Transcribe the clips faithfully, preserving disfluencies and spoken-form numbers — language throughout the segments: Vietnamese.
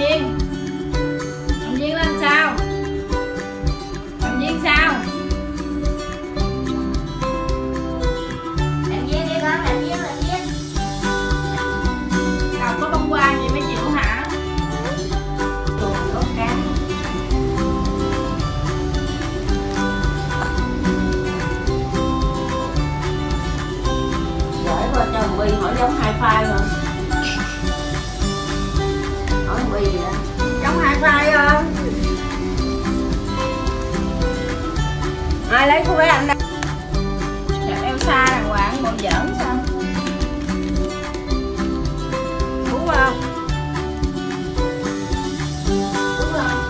Duyên, Hồng Duyên lên sao? Hồng Duyên sao? Làm Duyên đi con, làm Duyên, làm Duyên. Đâu có bông hoa gì mới chịu hả? Chuồng có cá. Gửi qua cho Bi hỏi giống hai phai không? Hỏi Bi gì đó. Giống hai phai không? Ai lấy cô bé anh đâu? Dạ Elsa đàng hoàng, bộ giỡn sao? Đúng không? Đúng không?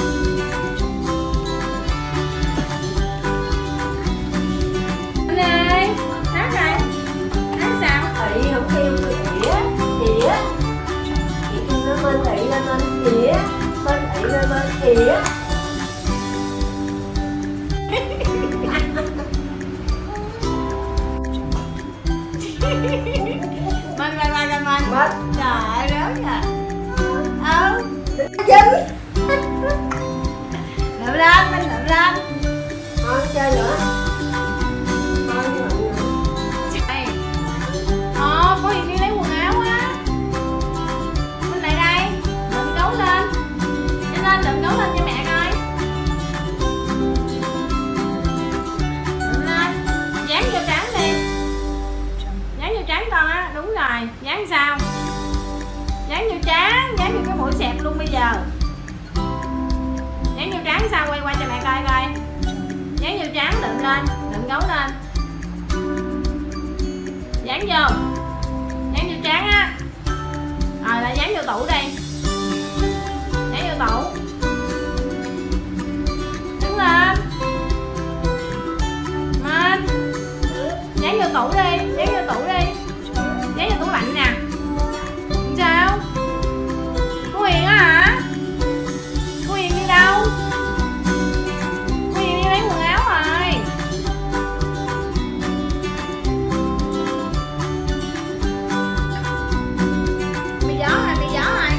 Anh ơi, hát đây. Hát sao? Ị không kêu ỉa, ỉa. Chị kêu nó bên ị lên bên ỉa, bên ị lên bên ỉa. Mình, mình, mình, mình, mình. Mất. Trời ơi, rớt rồi. Ừ. Chính. Lượm lên, mình lượm lên. Thôi chơi nữa. Thôi như vậy nữa. Đây. Ờ, có Hiền đi lấy quần áo á. Mình lại đây. Lượm gấu lên. Nhanh lên, lượm gấu lên cho mẹ coi. Lượm lên. Dán vô trán đi. Dán vô trán con á, đúng rồi. Dán sao? Dán vô trán, dán vô cái mũi xẹp luôn bây giờ. Dán vô trán sao? Quay qua cho mẹ coi coi. Dán vô trán, lượm lên, lượm gấu lên. Dán vô. Dán vô trán á. Rồi lại dán vô tủ đi. Dán vô tủ. Đứng lên. Lên. Dán vô tủ đi, dán vô tủ đi. Dán vô tủ lạnh nè. Sao? Cô Huyền á hả? Cô Huyền đi đâu? Cô Huyền đi lấy quần áo rồi. Bị gió rồi, bị gió rồi.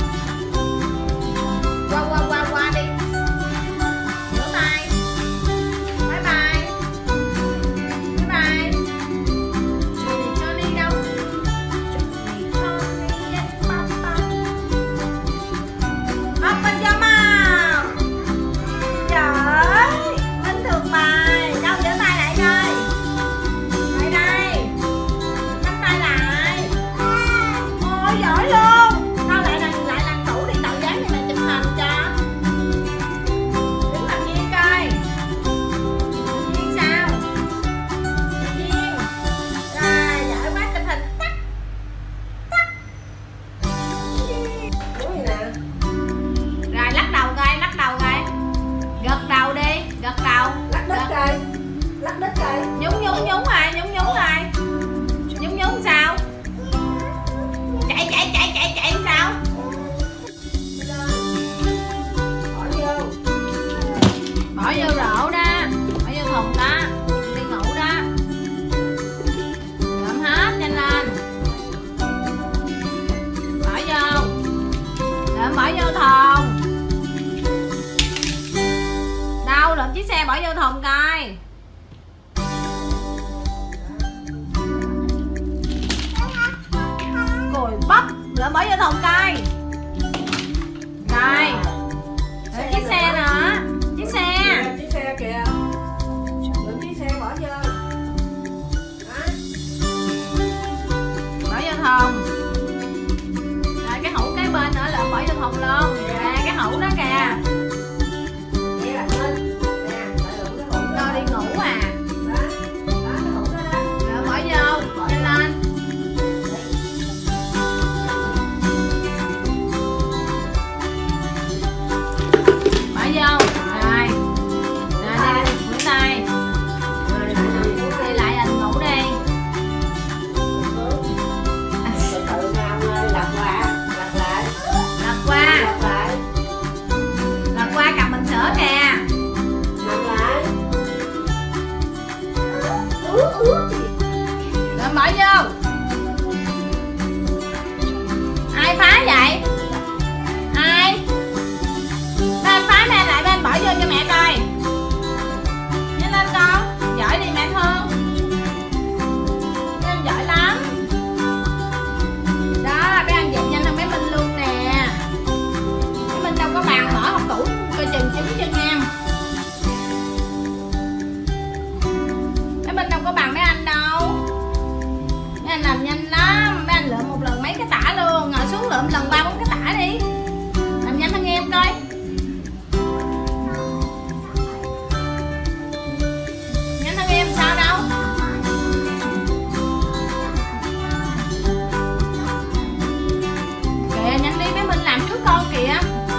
Qua qua qua qua đi. Vỗ tay. Bye bye. Bye bye. Johnny Johnny đâu? Johnny Johnny yes papa. Open your mouth. Trời ơi, Minh thuộc bài. Đâu giơ tay lại coi. Lại đây. Nắm tay lại. Ôi giỏi luôn. Đâu lại lần lại lần tủ đi tạo dáng cho mẹ chụp hình cho. Đứng làm Duyên coi. Làm Duyên sao? Làm Duyên. Rồi, giỏi quá chụp hình. Tắt. Tắt. Đúng rồi nè. Rồi lắc đầu coi, lắc đầu coi. Gật đầu đi, gật đầu. Lắc đất coi. Lắc đất coi. Nhúng nhúng nhúng rồi, nhúng nhúng rồi. Nhúng nhúng sao? Chạy chạy chạy chạy chạy sao? Bỏ vô. Bỏ vô rổ đó, bỏ vô thùng đó, đi ngủ đó. Lượm hết, nhanh lên. Bỏ vô. Lượm bỏ vô thùng. Đâu, lượm chiếc xe bỏ vô thùng coi. Cùi bắp, lượm bỏ vô thùng coi. Rồi. Lượm chiếc xe nữa. Chiếc xe. Kìa, chiếc xe kìa. Lượm chiếc xe bỏ vô. Đó. Bỏ vô thùng. Rồi cái hũ kế bên nữa lượm bỏ vô thùng luôn. Nè cái hũ đó kìa. Nè, lên. Nè, lại lượm cái hũ đó. Cho đi ngủ à. Đó. Đó, cái hũ đó đó. Lượm bỏ vô. Nhanh lên. Bỏ vô. Minh đâu có bằng mấy anh đâu. Mấy anh làm nhanh lắm. Mấy anh lượm một lần mấy cái tả luôn. Ngồi xuống lượm lần ba bốn cái tả đi. Làm nhanh hơn em coi. Nhanh hơn em sao đâu. Kìa nhanh đi, mấy Minh làm trước con kìa.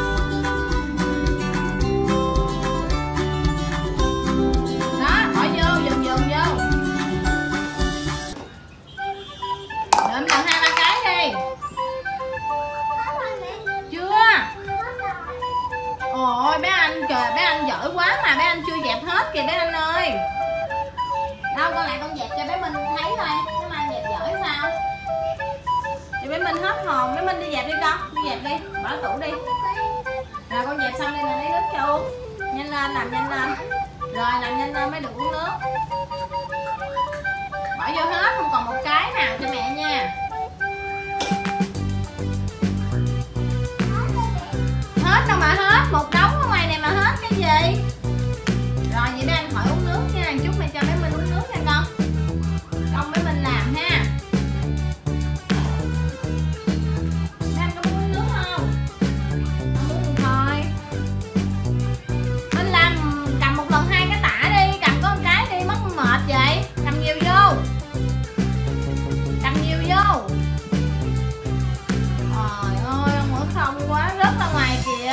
Ôi bé anh kìa, bé anh giỏi quá mà bé anh chưa dẹp hết kìa bé anh ơi. Đâu con lại con dẹp cho bé Minh thấy thôi. Nếu mà anh dẹp giỏi sao? Thì bé Minh hết hồn, bé Minh đi dẹp đi con. Đi dẹp đi, bỏ tủ đi. Rồi con dẹp xong đi nè, lấy nước cho uống. Nhanh lên, làm nhanh lên. Rồi làm nhanh lên mới được uống nước. Bỏ vô hết, không còn một cái nào cho mẹ nha. Hết đâu mà hết, một đống ở ngoài này mà hết cái gì. Rồi vậy bé anh khỏi uống nước nha, chút mẹ cho bé Minh uống nước nha con. Con bé Minh làm ha. Bé anh có muốn uống nước không? Không uống thôi. Minh làm cầm một lần hai cái tả đi, cầm có một cái đi, mất mệt vậy. Cầm nhiều vô. Cầm nhiều vô. Trời ơi, ông mở không quá, rớt ra ngoài kìa.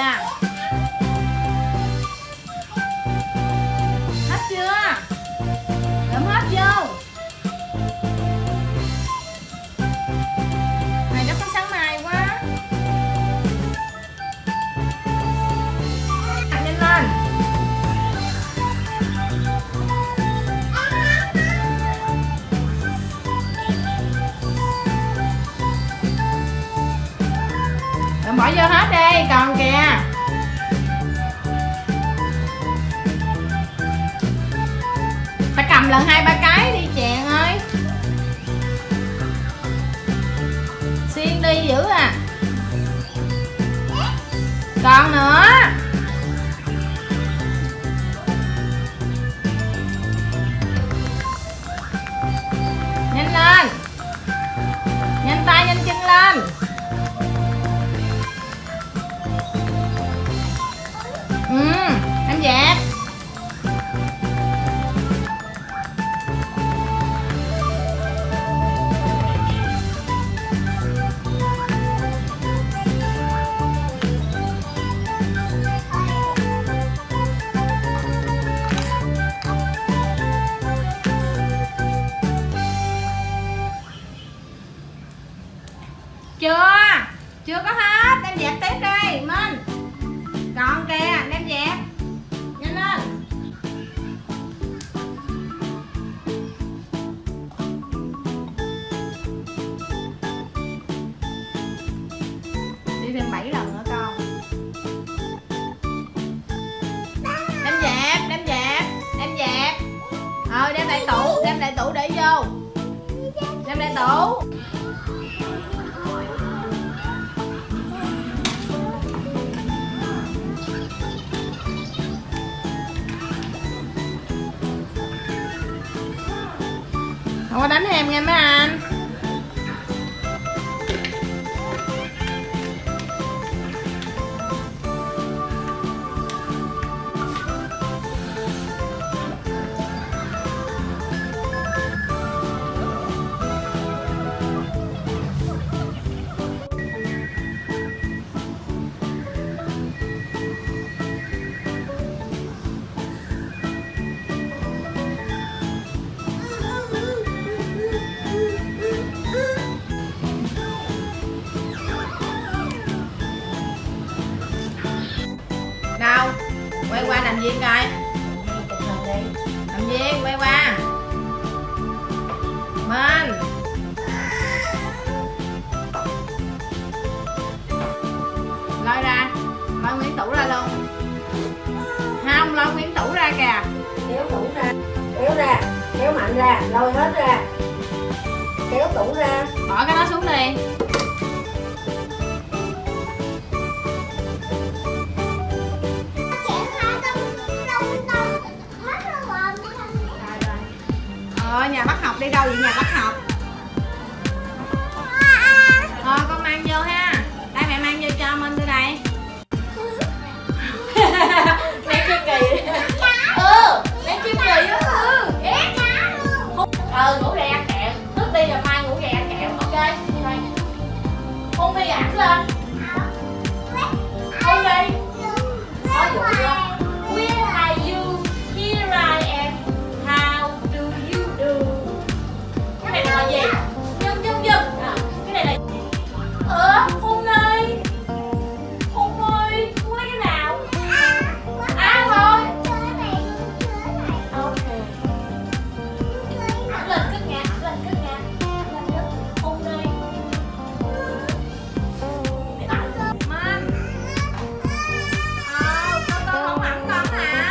Hết chưa? Lượm hết vô. Này đất có sáng mai quá. Nhanh lên. Lượm bỏ vô hết đi, còn kìa. Phải cầm lần hai ba cái đi chèn ơi. Xiên đi dữ à. Còn nữa. Nhanh lên. Nhanh tay nhanh chân lên. Ừ, em dẹp. Chưa, chưa có hết, đem dẹp tiếp đi, Minh. Còn kìa, đem dẹp. Nhanh lên. Đi thêm bảy lần nữa con. Đem dẹp, đem dẹp, đem dẹp. Ờ, đem lại tủ, đem lại tủ để vô. Đem lại tủ. Không có đánh em nha mấy anh. Đâu? Quay qua làm gì coi. Làm gì? Quay qua. Minh. Lôi ra. Lôi Nguyễn Tủ ra luôn. Không, lôi Nguyễn Tủ ra kìa. Kéo tủ ra. Kéo ra. Kéo mạnh ra. Lôi hết ra. Kéo tủ ra. Bỏ cái đó xuống đi. Rồi nhà bác học đi đâu vậy nhà bác học? Rồi con mang vô ha. Đây mẹ mang vô cho Minh đưa đây. Lấy kim kỳ. Ừ, lấy kim kỳ đó. Ừ, ghét. Ừ, ngủ dậy ăn kẹo. Thức đi rồi mai ngủ dậy ăn kẹo. Ok. Rồi. Hôn đi ảnh lên. Hôn đi. Có vụ không? Where are you? Here I am. How do you do? Cái này là gì? Dâm dâm dâm. À, cái này là gì? Ờ, hôn đi. Hôn ơi, muốn lấy cái nào? À thôi. Ok. Ảnh lên cất nha, ảnh lên cất nha. Ảnh lên cất. Hôn đi. Minh. Ờ, con con không ẩm con hả?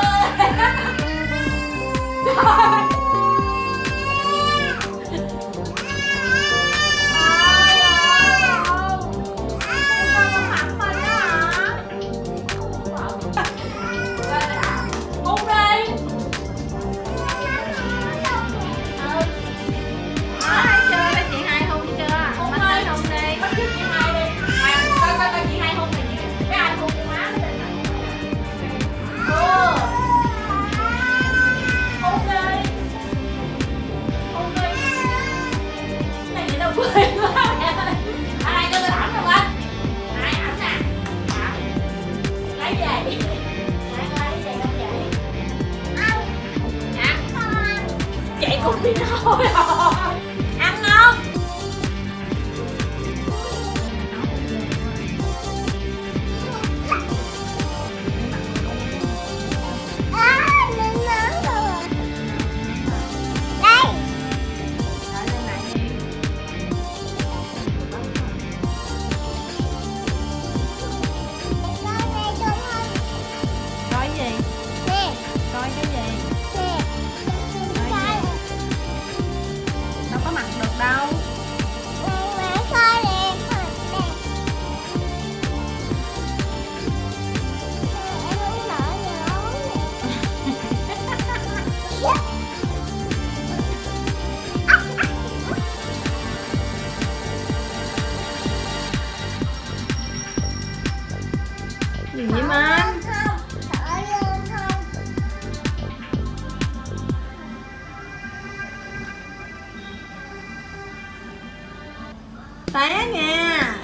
Chạy cùng đi thôi. Ăn không? Coi gì? Coi cái gì? Đâu có mặc được đâu. Gì vậy Minh? Té nha.